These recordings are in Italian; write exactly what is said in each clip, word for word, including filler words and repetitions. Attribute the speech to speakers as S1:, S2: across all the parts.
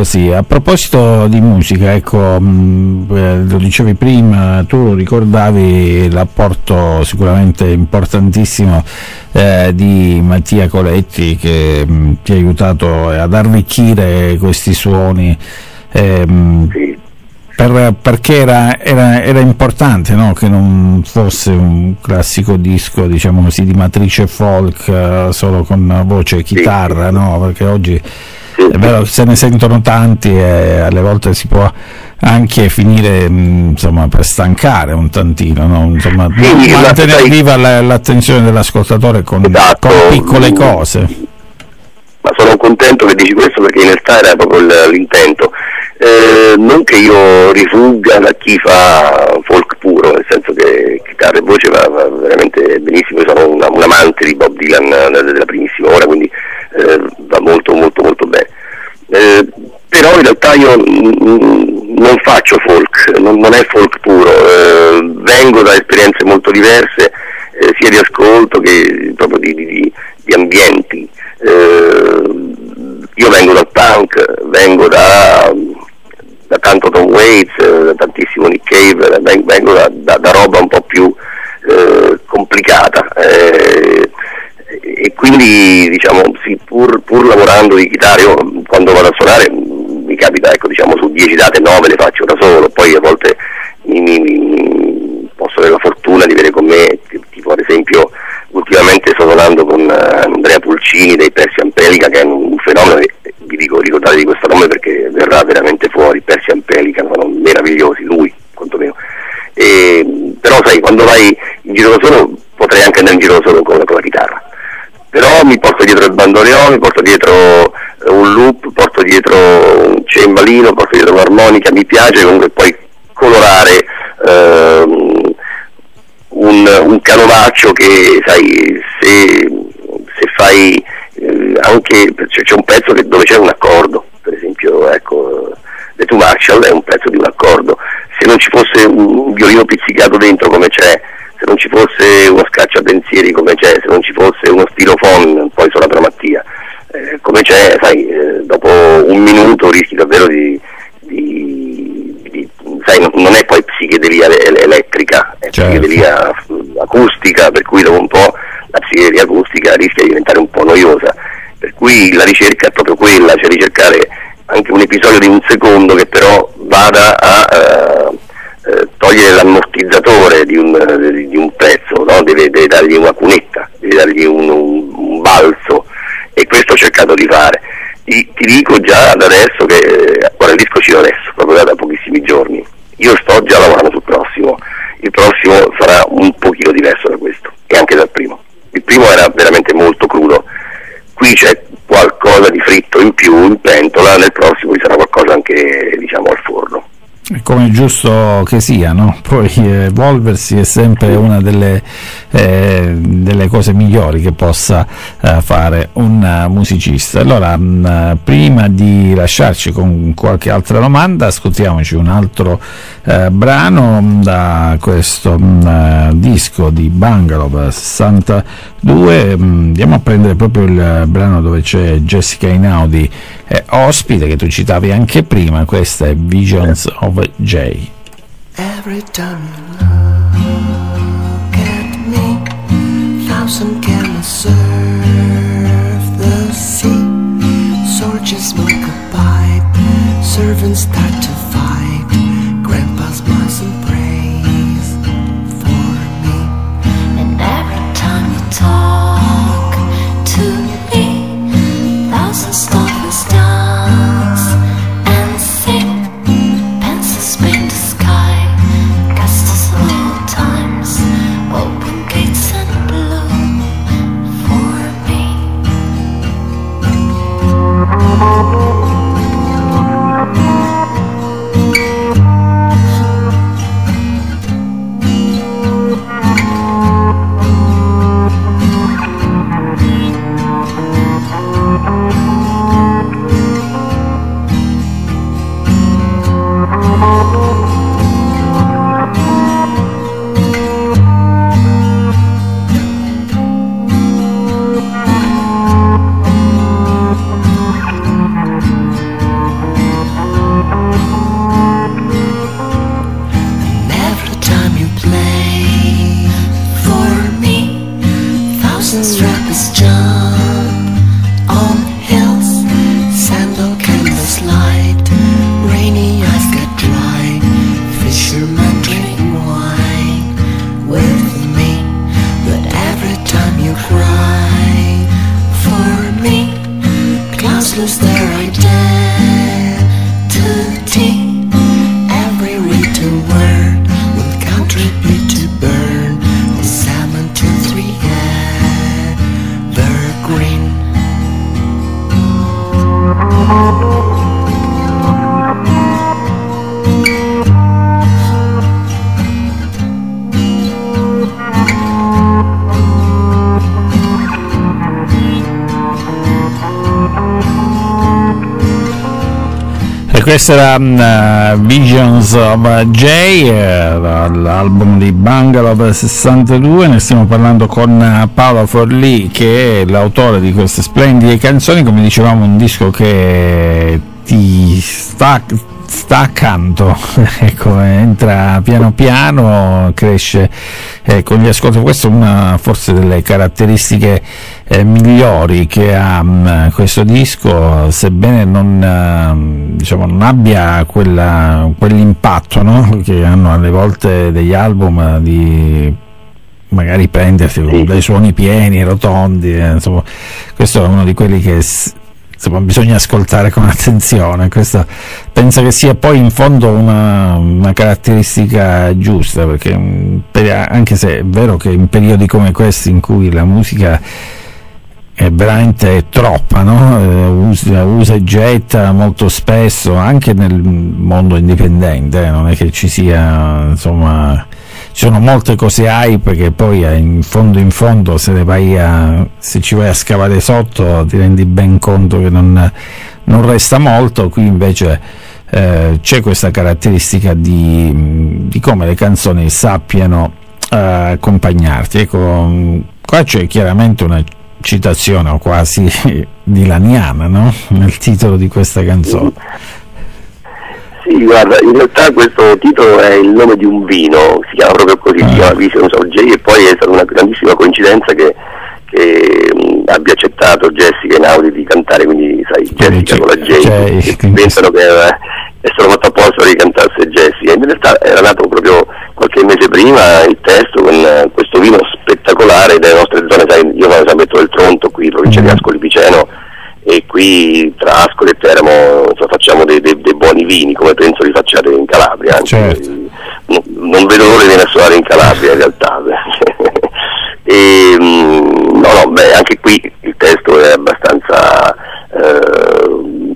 S1: così. A proposito di musica, ecco, mh, eh, lo dicevi prima, tu ricordavi l'apporto sicuramente importantissimo eh, di Mattia Coletti, che mh, ti ha aiutato ad arricchire questi suoni. Eh, mh,
S2: Sì.
S1: Per, perché era, era, era importante, no? Che non fosse un classico disco, diciamo così, di matrice folk, uh, solo con voce e chitarra,
S2: sì.
S1: no? Perché oggi
S2: Sì.
S1: è vero che se ne sentono tanti e alle volte si può anche finire mh, insomma per stancare un tantino, no? Insomma,
S2: Sì,
S1: mantenere
S2: sai,
S1: viva la, l'attenzione dell'ascoltatore con,
S2: esatto,
S1: con piccole cose.
S2: Ma sono contento che dici questo, perché in realtà era proprio l'intento. Eh, non che io rifugga da chi fa folk puro, nel senso che chitarra e voce va, va veramente benissimo. Io sono una, un amante di Bob Dylan della primissima ora, quindi eh, va molto molto molto bene. Eh, però in realtà io mm, non faccio folk, non, non è folk puro, eh, vengo da esperienze molto diverse, eh, sia di ascolto che proprio di, di, di ambienti. Eh, io vengo dal punk, vengo da, da tanto Tom Waits, da tantissimo Nick Cave, vengo da, da, da roba un po' più eh, complicata, eh, e quindi diciamo sì, pur, pur lavorando di chitarra, io quando vado a suonare mi capita, ecco, diciamo su dieci date nove le faccio da solo, poi a volte mi, mi, mi posso avere la fortuna di avere con me, tipo ad esempio ultimamente sto suonando con uh, Andrea Pulcini dei Persian Pelican, che è un fenomeno, che vi dico, ricordate di questo nome perché verrà veramente fuori. Persian Pelican sono meravigliosi, lui quantomeno. E, però sai, quando vai in giro da solo, potrei anche andare in giro da solo con la, con la chitarra, però mi porto dietro il bandoneon, mi porto dietro uh, un loop, porto dietro un cembalino, porto dietro un'armonica, mi piace comunque poi colorare uh, Un, un canovaccio che, sai, se, se fai eh, anche, c'è, c'è un pezzo che, dove c'è un accordo, per esempio, ecco, The Two Marshall è un pezzo di un accordo, se non ci fosse un violino pizzicato dentro come c'è, se non ci fosse uno scacciapensieri come c'è, se non ci fosse uno stilofon, poi suonato da Mattia, eh, come c'è, sai, eh, dopo un minuto rischi davvero di, di sai, non è poi psichedelia elettrica, è
S1: certo.
S2: Psichedelia acustica, per cui dopo un po' la psichedelia acustica rischia di diventare un po' noiosa, per cui la ricerca è proprio quella, cioè ricercare anche un episodio di un secondo che però vada a uh, uh, togliere l'ammortizzatore di un, di un pezzo, no? deve, deve dargli una cunetta, deve dargli un, un, un balzo, e questo ho cercato di fare. Ti, ti dico già da adesso che, guarda, il disco uscirà adesso, proprio da pochissimi giorni. Io sto già lavorando sul prossimo, il prossimo sarà un pochino diverso da questo, e anche dal primo. Il primo era veramente molto crudo, qui c'è qualcosa di fritto in più in pentola, nel prossimo ci sarà qualcosa anche, diciamo, al forno.
S1: Come è giusto che sia, no? Poi eh, evolversi è sempre una delle, eh, delle cose migliori che possa eh, fare un uh, musicista. Allora, mh, prima di lasciarci con qualche altra domanda, ascoltiamoci un altro eh, brano da questo mh, disco di Bungalow sessantadue. Mh, andiamo a prendere proprio il brano dove c'è Jessica Einaudi eh, ospite, che tu citavi anche prima. Questa è Visions of Jay.
S3: Every time you look at me, thousand cannons serve the sea. Soldiers smoke a pipe, servants start to fight. Grandpa smiles and prays for me.
S4: And every time you talk to me, thousands dolphins dance and sing. Pencils paint the sky, castles of old times, open gates and blue for me.
S1: questo era uh, Visions of Jay, uh, l'album di Bungalow sessantadue. Ne stiamo parlando con uh, Paolo Forlì, che è l'autore di queste splendide canzoni. Come dicevamo, un disco che ti sta, sta accanto, ecco, entra piano piano, cresce eh, con gli ascolti. Questa è una forse delle caratteristiche eh, migliori che ha um, questo disco, sebbene non, uh, diciamo, non abbia quella, quell'impatto, no? Che hanno alle volte degli album di magari prendersi con dei suoni pieni, rotondi, eh, insomma, questo è uno di quelli che insomma bisogna ascoltare con attenzione. Questo penso che sia poi in fondo una, una caratteristica giusta, perché per, anche se è vero che in periodi come questi in cui la musica è veramente troppa, no? eh, usa, usa e getta molto spesso anche nel mondo indipendente, eh? Non è che ci sia, insomma, ci sono molte cose hype che poi in fondo in fondo se le vai a, se ci vai a scavare sotto ti rendi ben conto che non, non resta molto. Qui invece eh, c'è questa caratteristica di, di come le canzoni sappiano eh, accompagnarti. Ecco, qua c'è chiaramente una citazione o quasi dilaniana, no? Nel titolo di questa canzone.
S2: Sì, guarda, in realtà questo titolo è il nome di un vino, si chiama proprio così, ah. si chiama Visions of Jay, e poi è stata una grandissima coincidenza che, che mh, abbia accettato Jessica Einaudi di cantare, quindi sai, Jessica con la J, Jay, che pensano che è stato fatto apposta di cantarsi Jessica. In realtà era nato proprio qualche mese prima il testo con uh, questo vino spettacolare delle nostre zone, sai, io sono San Benedetto del Tronto, qui provincia mm. di Ascoli Piceno, e qui tra Ascoli e Teramo cioè, facciamo dei, dei, dei buoni vini, come penso li facciate in Calabria, anzi, certo. non, non vedo l'ora di venire a suonare in Calabria in realtà. E, no, no, beh, anche qui il testo è abbastanza eh,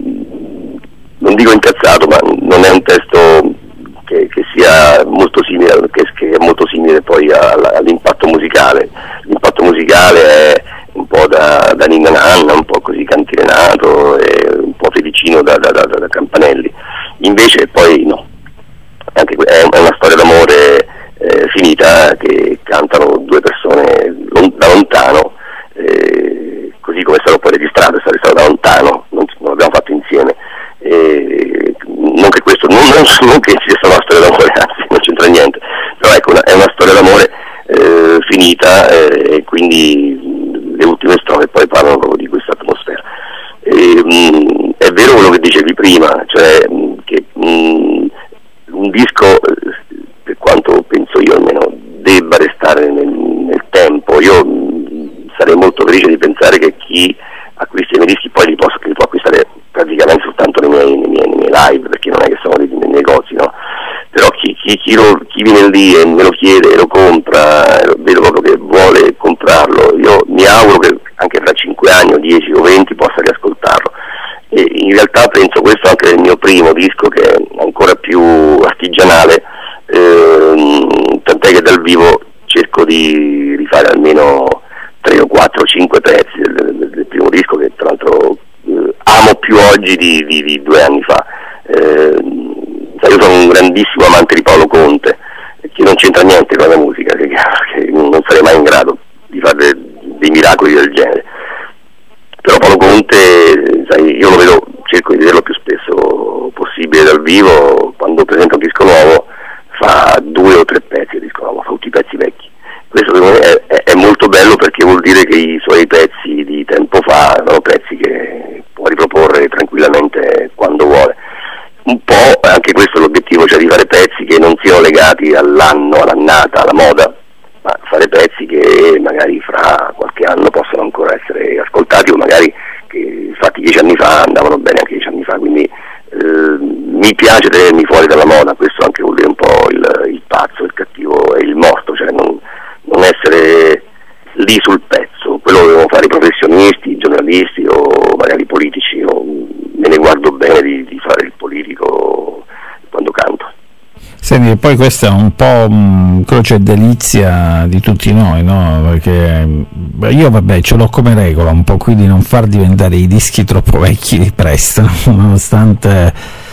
S2: non dico incazzato, ma non è un testo che, che sia molto simile, che, che è molto simile poi all'impatto musicale. L'impatto musicale è un po' da, da Ninna Nanna, un po' così cantilenato, e un po' Fedicino da, da, da, da Campanelli. Invece poi no, anche è una storia d'amore eh, finita, che cantano due persone lon- da lontano, eh, così come è stato poi registrato, è stato da lontano, non, non l'abbiamo fatto insieme. Eh, non che questo, non, non, non che ci sia una storia d'amore, anzi non c'entra niente, però ecco, una, è una storia d'amore eh, finita, eh, e quindi le ultime strofe poi parlano proprio di questa atmosfera. E, mh, è vero quello che dicevi prima, cioè mh, che mh, un disco, per quanto penso io almeno, debba restare nel, nel tempo. Io mh, sarei molto felice di pensare che chi acquista i miei dischi poi li, possa, li può acquistare praticamente soltanto nei miei, nei, miei, nei miei live, perché non è che sono nei, nei negozi, no? Però chi, chi, chi, lo, chi viene lì e me lo chiede e lo compra, vedo proprio che vuole comprarlo, io mi auguro che anche tra cinque anni o dieci o venti possa riascoltarlo. E in realtà penso questo anche del mio primo disco, che è ancora più artigianale, ehm, tant'è che dal vivo cerco di rifare almeno tre o quattro o cinque pezzi del, del, del primo disco, che tra l'altro eh, amo più oggi di, di, di due anni fa. Eh, io sono un grandissimo amante di Paolo Conte, che non c'entra niente con la musica, che, che non sarei mai in grado di fare dei, dei miracoli del genere. Però Paolo Conte, sai, io lo vedo, cerco di vederlo più spesso possibile dal vivo. Quando presenta un disco nuovo fa due o tre pezzi di disco nuovo, fa tutti i pezzi vecchi. Questo secondo me è, è, è molto bello, perché vuol dire che i suoi pezzi di tempo fa sono pezzi che può riproporre tranquillamente quando vuole. Un po' anche questo è l'obiettivo, cioè di fare pezzi che non siano legati all'anno, all'annata, alla moda, ma fare pezzi che magari fra qualche anno possono ancora essere ascoltati, o magari che fatti dieci anni fa andavano bene anche dieci anni fa. Quindi eh, mi piace tenermi fuori dalla moda. Questo anche vuol dire un po' il, il pazzo, il cattivo e il morto, cioè non, non essere lì sul pezzo. Quello lo devono fare i professionisti, i giornalisti o magari i politici. O me ne guardo bene di, di fare il politico quando canto.
S1: Senti, poi questo è un po' mh, croce e delizia di tutti noi, no? Perché beh, io vabbè ce l'ho come regola un po' qui di non far diventare i dischi troppo vecchi di presto, nonostante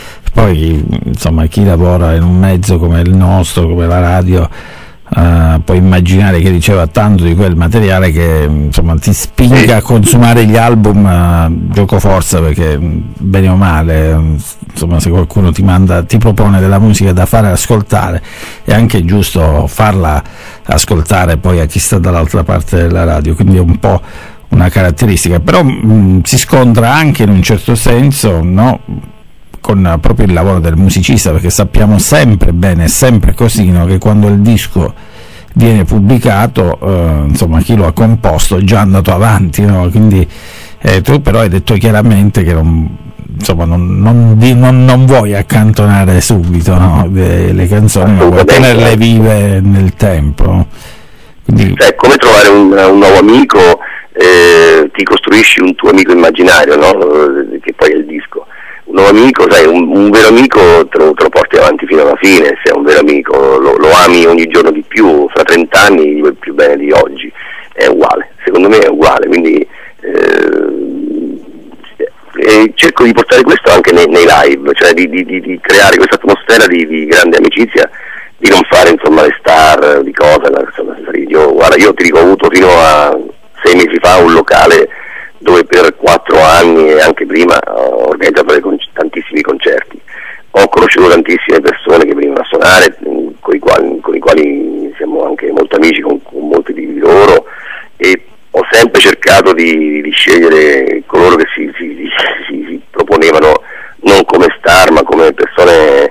S1: poi insomma chi lavora in un mezzo come il nostro, come la radio, Uh, puoi immaginare che riceva tanto di quel materiale che insomma ti spinga a consumare gli album uh, gioco forza, perché bene o male insomma se qualcuno ti manda, ti propone della musica da fare ascoltare, è anche giusto farla ascoltare poi a chi sta dall'altra parte della radio, quindi è un po' una caratteristica, però mh, si scontra anche in un certo senso, no, con proprio il lavoro del musicista, perché sappiamo sempre bene, è sempre così, no, che quando il disco viene pubblicato eh, insomma chi lo ha composto è già andato avanti, no? Quindi eh, tu però hai detto chiaramente che non, insomma, non, non, non, non vuoi accantonare subito, no, le, le canzoni, ma vuoi tenerle vive nel tempo. Quindi...
S2: Cioè, come trovare un, un nuovo amico, eh, ti costruisci un tuo amico immaginario, no? Che poi è il disco. Un nuovo amico, sai, un, un vero amico te lo, te lo porti avanti fino alla fine, se è un vero amico lo, lo ami ogni giorno di più, fra trent'anni gli vuoi più bene di oggi, è uguale, secondo me è uguale, quindi eh, e cerco di portare questo anche nei, nei live, cioè di, di, di, di creare questa atmosfera di, di grande amicizia, di non fare insomma le star di cosa, insomma, io, guarda, io ti dico, ho avuto fino a sei mesi fa un locale dove per quattro anni e anche prima ho organizzato dei con- tantissimi concerti, ho conosciuto tantissime persone che venivano a suonare, con i quali, con i quali siamo anche molto amici con, con molti di loro, e ho sempre cercato di, di scegliere coloro che si, si, si, si, si proponevano non come star ma come persone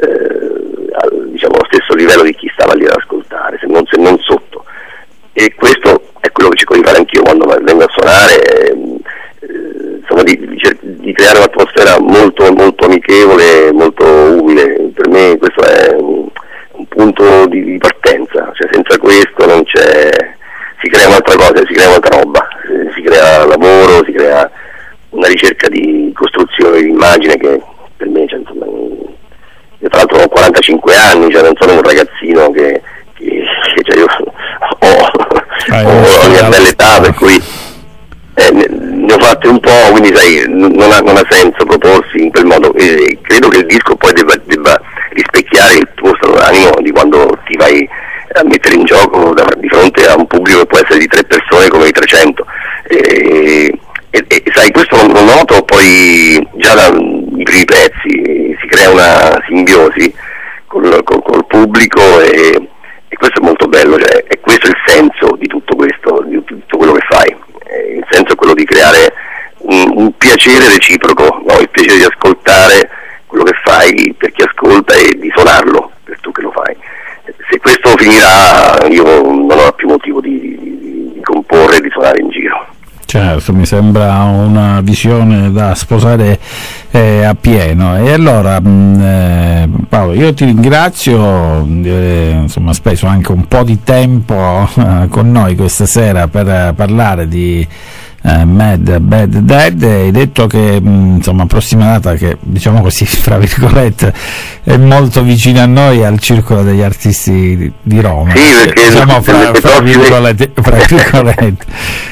S2: eh, al, diciamo, allo stesso livello di chi stava lì ad ascoltare, se non, se non sotto, e questo è quello che cerco di fare anch'io quando vengo a suonare, eh, insomma di, di, di creare un'atmosfera molto molto amichevole, molto umile. Per me questo è un, un punto di, di partenza, cioè senza questo non c'è, si crea un'altra cosa, si crea un'altra roba, si crea lavoro, si crea una ricerca di costruzione di immagine che per me, cioè, insomma, io tra l'altro ho quarantacinque anni, cioè non sono un ragazzino che, che, che cioè io ho,
S1: ah,
S2: ho la mia bella età, per cui eh, ne, ne ho fatte un po', quindi sai, non ha, non ha senso proporsi in quel modo, e credo che il disco poi debba, debba rispecchiare il tuo stato d'animo di quando ti vai a mettere in gioco da, di fronte a un pubblico che può essere di tre persone come di trecento, e, e, e sai, questo lo noto poi già dai primi pezzi, si crea una simbiosi col, col, col pubblico, e, e questo è molto bello, cioè, e questo è il senso di tutto questo, di tutto quello che fai. Il senso è quello di creare un, un piacere reciproco, no? Il piacere di ascoltare quello che fai per chi ascolta e di suonarlo per tu che lo fai. Se questo finirà io non ho più motivo di, di, di comporre e di suonare in giro.
S1: Certo, mi sembra una visione da sposare eh, a pieno. E allora mh, eh, Paolo, io ti ringrazio, eh, insomma, ho speso anche un po' di tempo eh, con noi questa sera per eh, parlare di eh, Mad Bad Dead. Hai detto che mh, insomma, prossima data, che diciamo così fra virgolette è molto vicina a noi, al Circolo degli Artisti di, di Roma.
S2: Sì, perché
S1: diciamo fra, fra virgolette, fra virgolette.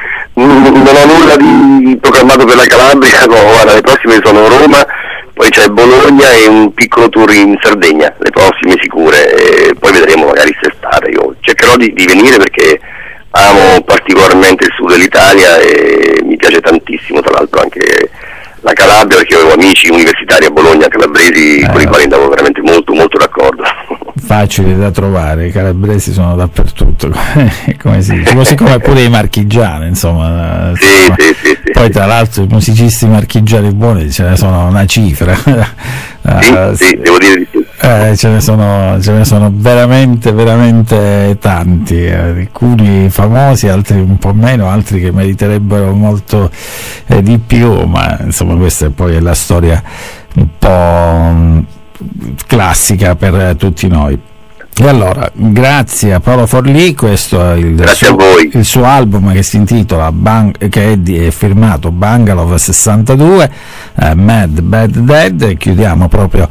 S2: Non ho nulla di programmato per la Calabria, no, guarda, le prossime sono Roma, poi c'è Bologna e un piccolo tour in Sardegna, le prossime sicure, e poi vedremo magari quest'estate. Io cercherò di, di venire perché amo particolarmente il sud dell'Italia e mi piace tantissimo, tra l'altro anche la Calabria, perché avevo amici universitari a Bologna calabresi eh, con i quali andavo veramente molto molto d'accordo.
S1: Facili da trovare, i calabresi sono dappertutto, come si dice, così come pure i marchigiani, insomma,
S2: sì,
S1: insomma.
S2: Sì, sì, sì,
S1: poi
S2: sì.
S1: Tra l'altro i musicisti marchigiani buoni ce ne sono una cifra.
S2: Sì, uh, sì, devo dire di più.
S1: Eh, ce ne sono, ce ne sono veramente veramente tanti, eh, alcuni famosi, altri un po' meno, altri che meriterebbero molto eh, di più, ma insomma questa poi è la storia un po' mh, classica per eh, tutti noi. E allora, grazie a Paolo Forlì, questo è il, suo, il suo album che si intitola Bang, che è, di, è firmato Bungalow sessantadue, eh, Mad Bad Dead, e chiudiamo proprio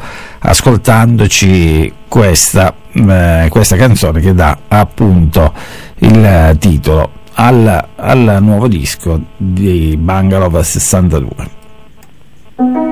S1: ascoltandoci questa, eh, questa canzone che dà appunto il eh, titolo al, al nuovo disco di Bungalow sessantadue.